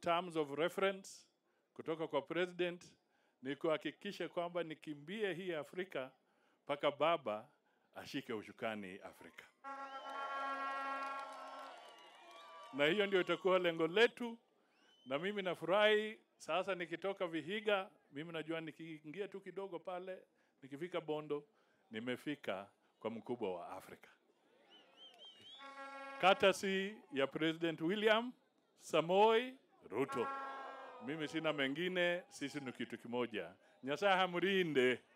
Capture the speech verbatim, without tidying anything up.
terms of reference kutoka kwa president ni kuhakikisha kwamba nikimbie hii Afrika paka baba ashike ushukani Afrika. Na hiyo ndio itakuwa lengo letu, na mimi nafurahi sasa nikitoka Vihiga, mimi najua nikiingia tu kidogo pale, nikifika Bondo, nimefika kwa mkubwa wa Afrika. Courtesy ya President William Samoei Ruto. Mimi sina mengine, sisi ni kitu kimoja. Nyasaye hamurinde.